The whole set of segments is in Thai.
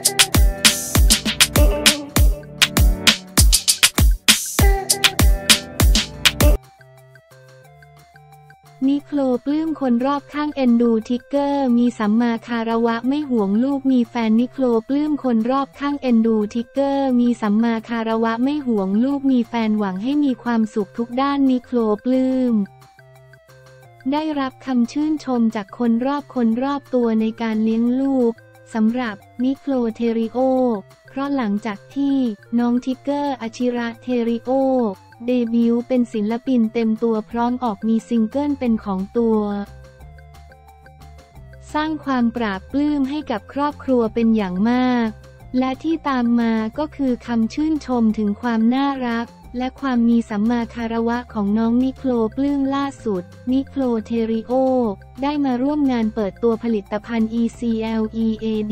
นิโคลปลื้มคนรอบข้างเอ็นดูทิกเกอร์มีสัมมาคารวะไม่ห่วงลูกมีแฟนนิโคลปลื้มคนรอบข้างเอ็นดูทิกเกอร์มีสัมมาคารวะไม่ห่วงลูกมีแฟนหวังให้มีความสุขทุกด้านนิโคลปลื้มได้รับคำชื่นชมจากคนรอบตัวในการเลี้ยงลูกสำหรับนิโคลเทริโอเพราะหลังจากที่น้องทิกเกอร์อาชิระเทริโอเดบิวต์เป็นศิลปินเต็มตัวพร้อมออกมีซิงเกิลเป็นของตัวสร้างความปราบปลื้มให้กับครอบครัวเป็นอย่างมากและที่ตามมาก็คือคำชื่นชมถึงความน่ารักและความมีสัมมาคารวะของน้องนิโคลปลื้มล่าสุดนิโคลเทริโอได้มาร่วมงานเปิดตัวผลิตภัณฑ์ ECLEAD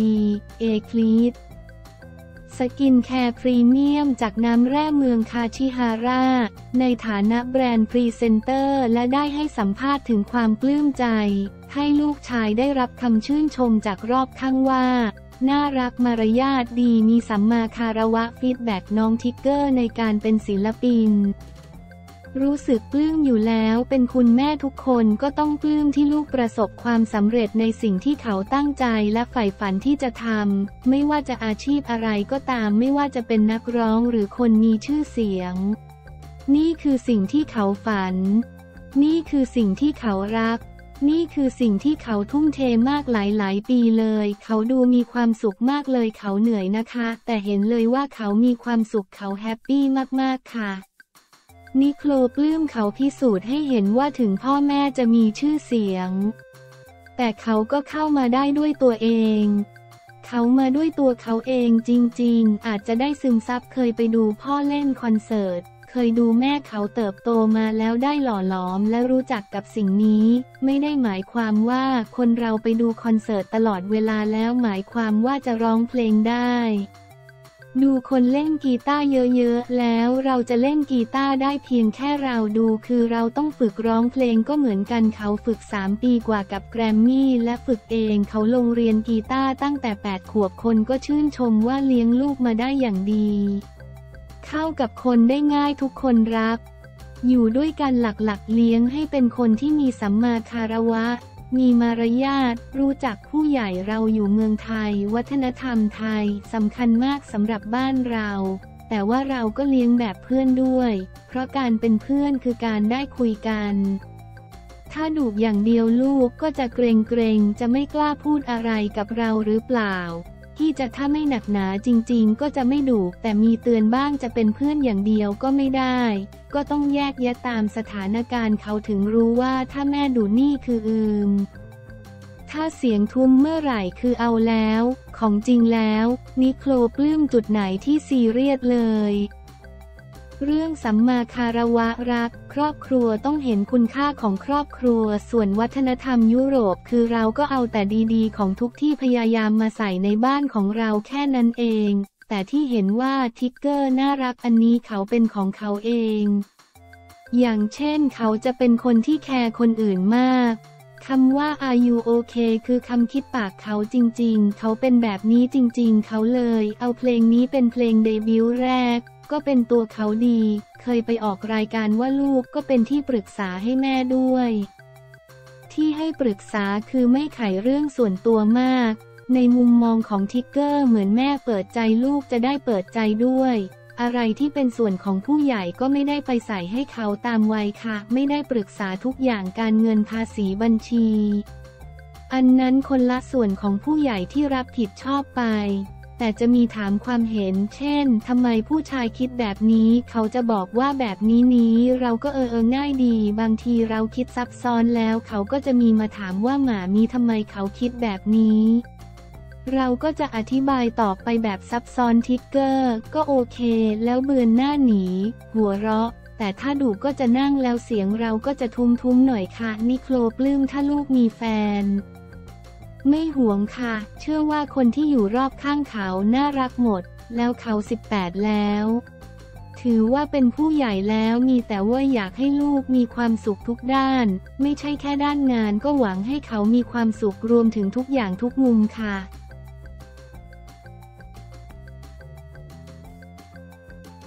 Eclidสกินแคร์พรีเมียมจากน้ำแร่เมืองคาชิฮาร่าในฐานะแบรนด์พรีเซนเตอร์และได้ให้สัมภาษณ์ถึงความปลื้มใจให้ลูกชายได้รับคำชื่นชมจากรอบข้างว่าน่ารักมารยาทดีมีสัมมาคารวะฟีดแบ็กน้องทิกเกอร์ในการเป็นศิลปินรู้สึกปลื้มอยู่แล้วเป็นคุณแม่ทุกคนก็ต้องปลื้มที่ลูกประสบความสำเร็จในสิ่งที่เขาตั้งใจและใฝ่ฝันที่จะทำไม่ว่าจะอาชีพอะไรก็ตามไม่ว่าจะเป็นนักร้องหรือคนมีชื่อเสียงนี่คือสิ่งที่เขาฝันนี่คือสิ่งที่เขารักนี่คือสิ่งที่เขาทุ่มเทมากหลายปีเลยเขาดูมีความสุขมากเลยเขาเหนื่อยนะคะแต่เห็นเลยว่าเขามีความสุขเขาแฮปปี้มากๆค่ะนิโคลปลื้มเขาพิสูจน์ให้เห็นว่าถึงพ่อแม่จะมีชื่อเสียงแต่เขาก็เข้ามาได้ด้วยตัวเองเขามาด้วยตัวเขาเองจริงๆอาจจะได้ซึมซับเคยไปดูพ่อเล่นคอนเสิร์ตเคยดูแม่เขาเติบโตมาแล้วได้หล่อหลอมและรู้จักกับสิ่งนี้ไม่ได้หมายความว่าคนเราไปดูคอนเสิร์ตตลอดเวลาแล้วหมายความว่าจะร้องเพลงได้ดูคนเล่นกีตาร์เยอะๆแล้วเราจะเล่นกีตาร์ได้เพียงแค่เราดูคือเราต้องฝึกร้องเพลงก็เหมือนกันเขาฝึก3 ปีกว่ากับแกรมมี่และฝึกเองเขาลงเรียนกีตาร์ตั้งแต่8 ขวบคนก็ชื่นชมว่าเลี้ยงลูกมาได้อย่างดีเข้ากับคนได้ง่ายทุกคนรักอยู่ด้วยกันหลักๆเลี้ยงให้เป็นคนที่มีสัมมาคารวะมีมารยาทรู้จักผู้ใหญ่เราอยู่เมืองไทยวัฒนธรรมไทยสำคัญมากสำหรับบ้านเราแต่ว่าเราก็เลี้ยงแบบเพื่อนด้วยเพราะการเป็นเพื่อนคือการได้คุยกันถ้าดุอย่างเดียวลูกก็จะเกรงจะไม่กล้าพูดอะไรกับเราหรือเปล่าที่จะถ้าไม่หนักหนาจริงๆก็จะไม่ดุแต่มีเตือนบ้างจะเป็นเพื่อนอย่างเดียวก็ไม่ได้ก็ต้องแยกแยะตามสถานการณ์เขาถึงรู้ว่าถ้าแม่ดุนี่คือถ้าเสียงทุ้มเมื่อไหร่คือเอาแล้วของจริงแล้วนิโคลปลื้มจุดไหนที่ซีเรียสเลยเรื่องสัมมาคารวะรักครอบครัวต้องเห็นคุณค่าของครอบครัวส่วนวัฒนธรรมยุโรปคือเราก็เอาแต่ดีๆของทุกที่พยายามมาใส่ในบ้านของเราแค่นั้นเองแต่ที่เห็นว่าทิกเกอร์น่ารักอันนี้เขาเป็นของเขาเองอย่างเช่นเขาจะเป็นคนที่แคร์คนอื่นมากคำว่า Are you okay คือคำคิดปากเขาจริงๆเขาเป็นแบบนี้จริงๆเขาเลยเอาเพลงนี้เป็นเพลงเดบิวต์แรกก็เป็นตัวเขาดีเคยไปออกรายการว่าลูกก็เป็นที่ปรึกษาให้แม่ด้วยที่ให้ปรึกษาคือไม่ไขเรื่องส่วนตัวมากในมุมมองของทิกเกอร์เหมือนแม่เปิดใจลูกจะได้เปิดใจด้วยอะไรที่เป็นส่วนของผู้ใหญ่ก็ไม่ได้ไปใส่ให้เขาตามวัยค่ะไม่ได้ปรึกษาทุกอย่างการเงินภาษีบัญชีอันนั้นคนละส่วนของผู้ใหญ่ที่รับผิดชอบไปแต่จะมีถามความเห็นเช่นทำไมผู้ชายคิดแบบนี้เขาจะบอกว่าแบบนี้เราก็ง่ายดีบางทีเราคิดซับซ้อนแล้วเขาก็จะมีมาถามว่าหมามีทำไมเขาคิดแบบนี้เราก็จะอธิบายต่อไปแบบซับซ้อนทิกเกอร์ก็โอเคแล้วเบือนหน้าหนีหัวเราะแต่ถ้าดุก็จะนั่งแล้วเสียงเราก็จะทุ้มหน่อยค่ะนิโคลปลื้มถ้าลูกมีแฟนไม่ห่วงค่ะเชื่อว่าคนที่อยู่รอบข้างเขาน่ารักหมดแล้วเขา18แล้วถือว่าเป็นผู้ใหญ่แล้วมีแต่ว่าอยากให้ลูกมีความสุขทุกด้านไม่ใช่แค่ด้านงานก็หวังให้เขามีความสุขรวมถึงทุกอย่างทุกมุมค่ะ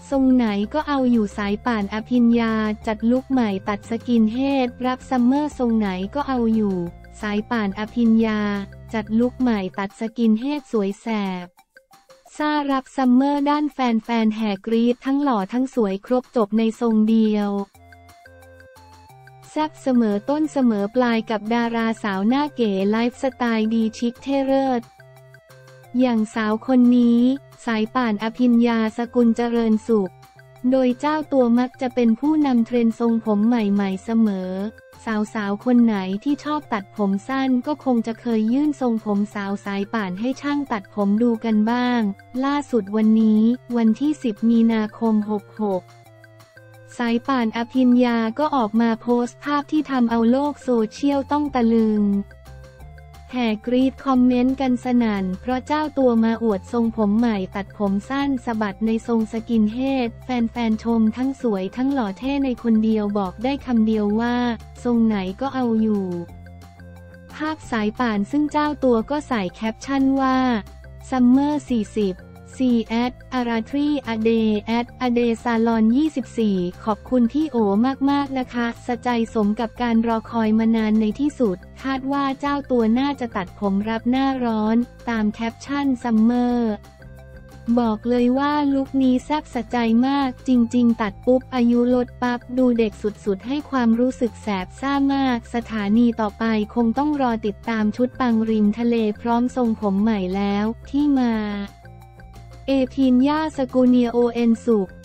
ทรงไหนก็เอาอยู่สายป่านอภิญญาจัดลุคใหม่ตัดสกินเฮดรับซัมเมอร์ทรงไหนก็เอาอยู่สายป่านอภิญญาจัดลุคใหม่ตัดสกินเฮดสวยแสบซ่ารับซัมเมอร์ด้านแฟนแห่กรี๊ดทั้งหล่อทั้งสวยครบจบในทรงเดียวแซ่บเสมอต้นเสมอปลายกับดาราสาวหน้าเก๋ไลฟ์สไตล์ดีชิคเท่เลิศอย่างสาวคนนี้สายป่านอภิญญาสกุลเจริญสุขโดยเจ้าตัวมักจะเป็นผู้นำเทรนด์ทรงผมใหม่ๆเสมอสาวคนไหนที่ชอบตัดผมสั้นก็คงจะเคยยื่นทรงผมสาวสายป่านให้ช่างตัดผมดูกันบ้างล่าสุดวันนี้วันที่10 มีนาคม 66สายป่านอภิญญาก็ออกมาโพสต์ภาพที่ทำเอาโลกโซเชียลต้องตะลึงแห่กรีดคอมเมนต์กันสนั่นเพราะเจ้าตัวมาอวดทรงผมใหม่ตัดผมสั้นสะบัดในทรงสกินเฮดแฟนชมทั้งสวยทั้งหล่อเท่ในคนเดียวบอกได้คำเดียวว่าทรงไหนก็เอาอยู่ภาพสายป่านซึ่งเจ้าตัวก็ใส่แคปชั่นว่า Summer 40 C at Aratri Ade at Ade Salon 24 ขอบคุณพี่โอมากๆนะคะสะใจสมกับการรอคอยมานานในที่สุดคาดว่าเจ้าตัวน่าจะตัดผมรับหน้าร้อนตามแคปชั่น Summer บอกเลยว่าลุคนี้แซ่บสะใจมากจริงๆตัดปุ๊บอายุลดปั๊บดูเด็กสุดๆให้ความรู้สึกแสบซ่ามากสถานีต่อไปคงต้องรอติดตามชุดปังริมทะเลพร้อมทรงผมใหม่แล้วที่มาเอพิญญาสกุเนียโอเอ็นสุข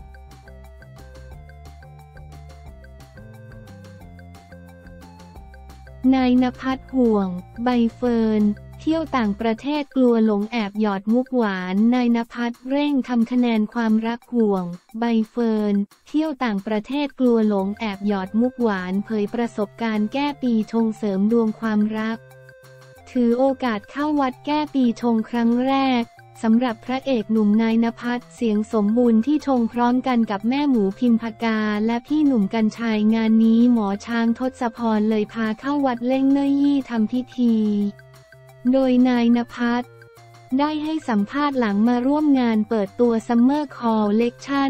นายณภัทรห่วงใบเฟิร์นเที่ยวต่างประเทศกลัวหลงแอบหยอดมุกหวานนายณภัทรเร่งทำคะแนนความรักห่วงใบเฟิร์นเที่ยวต่างประเทศกลัวหลงแอบหยอดมุกหวานเผยประสบการณ์แก้ปีชงเสริมดวงความรักถือโอกาสเข้าวัดแก้ปีชงครั้งแรกสำหรับพระเอกหนุ่มนายณภัทรเสียงสมบูรณ์ที่ชงพร้อมกันกับแม่หมูพิมพกาและพี่หนุ่มกรรชัยงานนี้หมอช้างทศพรเลยพาเข้าวัดเล่งเนยยี่ทำพิธีโดยนายณภัทรได้ให้สัมภาษณ์หลังมาร่วมงานเปิดตัว Summer Collection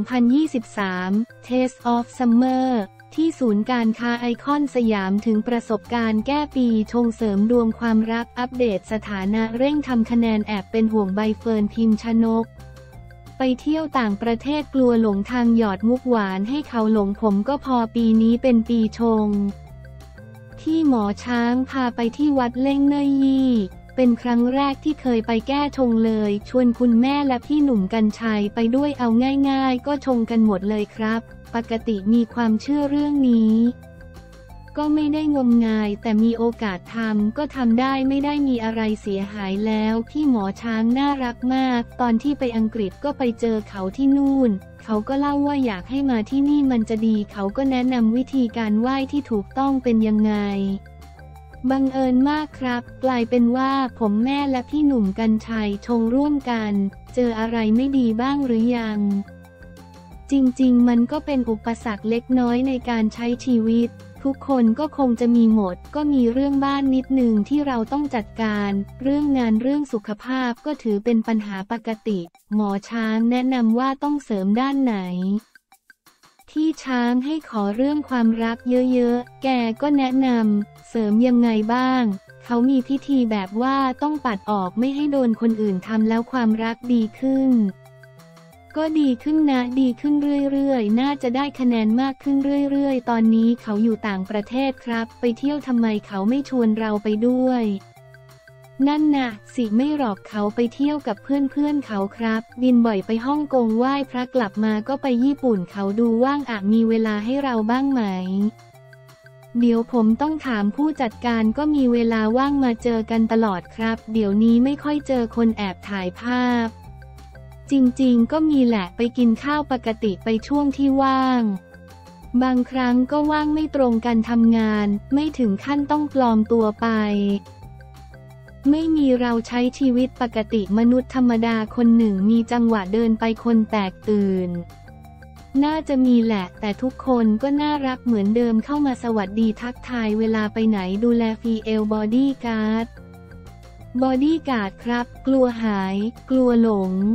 2023 Taste of Summer ที่ศูนย์การค้าไอคอนสยามถึงประสบการณ์แก้ปีชงเสริมดวงความรักอัปเดตสถานะเร่งทำคะแนนแอบเป็นห่วงใบเฟิร์นพิมชนกไปเที่ยวต่างประเทศกลัวหลงทางหยอดมุกหวานให้เขาหลงผมก็พอปีนี้เป็นปีชงที่หมอช้างพาไปที่วัดเล่งเนยยี่เป็นครั้งแรกที่เคยไปแก้ชงเลยชวนคุณแม่และพี่หนุ่มกรรชัยไปด้วยเอาง่ายๆก็ชงกันหมดเลยครับปกติมีความเชื่อเรื่องนี้ก็ไม่ได้งมงายแต่มีโอกาสทำก็ทำได้ไม่ได้มีอะไรเสียหายแล้วพี่หมอช้างน่ารักมากตอนที่ไปอังกฤษก็ไปเจอเขาที่นู่นเขาก็เล่าว่าอยากให้มาที่นี่มันจะดีเขาก็แนะนำวิธีการไหว้ที่ถูกต้องเป็นยังไงบังเอิญมากครับกลายเป็นว่าผมแม่และพี่หนุ่มกรรชัยชงร่วมกันเจออะไรไม่ดีบ้างหรือยังจริงๆมันก็เป็นอุปสรรคเล็กน้อยในการใช้ชีวิตทุกคนก็คงจะมีหมดก็มีเรื่องบ้านนิดหนึ่งที่เราต้องจัดการเรื่องงานเรื่องสุขภาพก็ถือเป็นปัญหาปกติหมอช้างแนะนำว่าต้องเสริมด้านไหนที่ช้างให้ขอเรื่องความรักเยอะๆแกก็แนะนำเสริมยังไงบ้างเขามีพิธีแบบว่าต้องปัดออกไม่ให้โดนคนอื่นทำแล้วความรักดีขึ้นก็ดีขึ้นนะดีขึ้นเรื่อยๆน่าจะได้คะแนนมากขึ้นเรื่อยๆตอนนี้เขาอยู่ต่างประเทศครับไปเที่ยวทำไมเขาไม่ชวนเราไปด้วยนั่นน่ะสิไม่หรอกเขาไปเที่ยวกับเพื่อนๆเขาครับบินบ่อยไปฮ่องกงไหว้พระกลับมาก็ไปญี่ปุ่นเขาดูว่างมีเวลาให้เราบ้างไหมเดี๋ยวผมต้องถามผู้จัดการก็มีเวลาว่างมาเจอกันตลอดครับเดี๋ยวนี้ไม่ค่อยเจอคนแอบถ่ายภาพจริงๆก็มีแหละไปกินข้าวปกติไปช่วงที่ว่างบางครั้งก็ว่างไม่ตรงกันทำงานไม่ถึงขั้นต้องปลอมตัวไปไม่มีเราใช้ชีวิตปกติมนุษย์ธรรมดาคนหนึ่งมีจังหวะเดินไปคนแตกตื่นน่าจะมีแหละแต่ทุกคนก็น่ารักเหมือนเดิมเข้ามาสวัสดีทักทายเวลาไปไหนดูแลFLบอดี้การ์ดครับกลัวหายกลัวหลง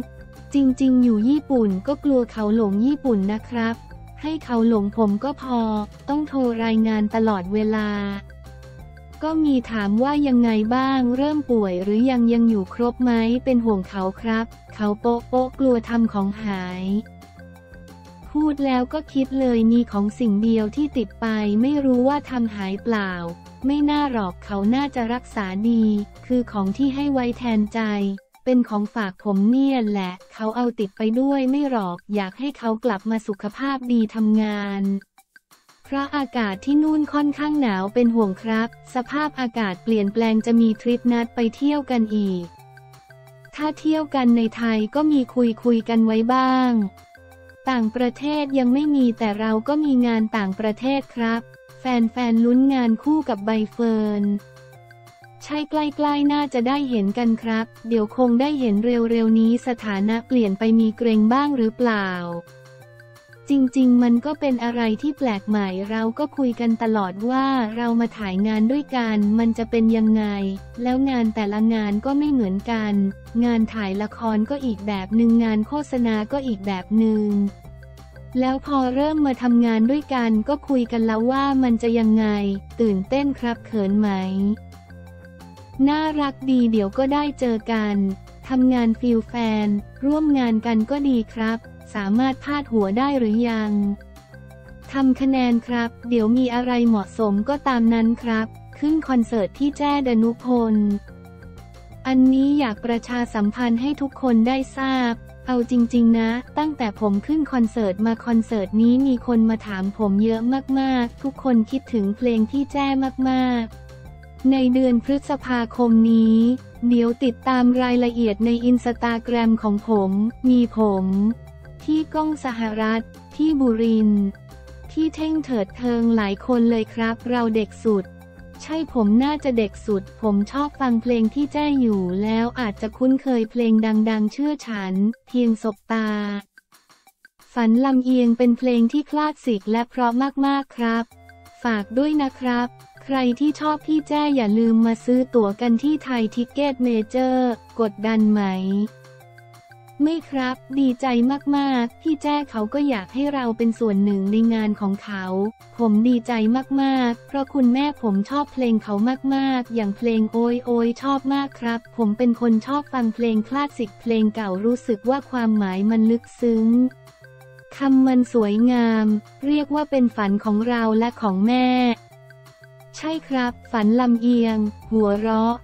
จริงๆอยู่ญี่ปุ่นก็กลัวเขาหลงญี่ปุ่นนะครับให้เขาหลงผมก็พอต้องโทรรายงานตลอดเวลาก็มีถามว่ายังไงบ้างเริ่มป่วยหรือยังอยู่ครบไหมเป็นห่วงเขาครับเขาโป๊ะกลัวทำของหายพูดแล้วก็คิดเลยมีของสิ่งเดียวที่ติดไปไม่รู้ว่าทำหายเปล่าไม่น่าหรอกเขาน่าจะรักษาดีคือของที่ให้ไว้แทนใจเป็นของฝากผมเนี่ยแหละเขาเอาติดไปด้วยไม่หรอกอยากให้เขากลับมาสุขภาพดีทำงานเพราะอากาศที่นู่นค่อนข้างหนาวเป็นห่วงครับสภาพอากาศเปลี่ยนแปลงจะมีทริปนัดไปเที่ยวกันอีกถ้าเที่ยวกันในไทยก็มีคุยกันไว้บ้างต่างประเทศยังไม่มีแต่เราก็มีงานต่างประเทศครับแฟนลุ้นงานคู่กับใบเฟิร์นใช่ใกล้ๆน่าจะได้เห็นกันครับเดี๋ยวคงได้เห็นเร็วๆนี้สถานะเปลี่ยนไปมีเกรงบ้างหรือเปล่าจริงๆมันก็เป็นอะไรที่แปลกใหม่เราก็คุยกันตลอดว่าเรามาถ่ายงานด้วยกันมันจะเป็นยังไงแล้วงานแต่ละงานก็ไม่เหมือนกันงานถ่ายละครก็อีกแบบหนึ่งงานโฆษณาก็อีกแบบหนึ่งแล้วพอเริ่มมาทำงานด้วยกันก็คุยกันแล้วว่ามันจะยังไงตื่นเต้นครับเขินไหมน่ารักดีเดี๋ยวก็ได้เจอกันทำงานฟิลแฟนร่วมงานกันก็ดีครับสามารถพาดหัวได้หรือยังทำคะแนนครับเดี๋ยวมีอะไรเหมาะสมก็ตามนั้นครับขึ้นคอนเสิร์ตที่แจ้ดนุพลอันนี้อยากประชาสัมพันธ์ให้ทุกคนได้ทราบเอาจริงๆนะตั้งแต่ผมขึ้นคอนเสิร์ตมาคอนเสิร์ตนี้มีคนมาถามผมเยอะมากๆทุกคนคิดถึงเพลงที่แจ้มากๆในเดือนพฤษภาคมนี้เดี๋ยวติดตามรายละเอียดในอินสตาแกรมของผมมีผมที่ก้องสหรัฐที่บุรินทร์ที่เท่งเถิดเทิงหลายคนเลยครับเราเด็กสุดใช่ผมน่าจะเด็กสุดผมชอบฟังเพลงที่แจ้อยู่แล้วอาจจะคุ้นเคยเพลงดังๆเชื่อฉันเพียงสบตาฝันลำเอียงเป็นเพลงที่คลาสสิกและเพราะมากๆครับฝากด้วยนะครับใครที่ชอบพี่แจ้อย่าลืมมาซื้อตั๋วกันที่ไทยทิกเก็ตเมเจอร์กดดันไหมไม่ครับดีใจมากๆพี่แจ้เขาก็อยากให้เราเป็นส่วนหนึ่งในงานของเขาผมดีใจมากๆเพราะคุณแม่ผมชอบเพลงเขามากๆอย่างเพลงโอยโอยชอบมากครับผมเป็นคนชอบฟังเพลงคลาสสิกเพลงเก่ารู้สึกว่าความหมายมันลึกซึ้งคำมันสวยงามเรียกว่าเป็นฝันของเราและของแม่ใช่ครับฝันลำเอียงหัวเราะ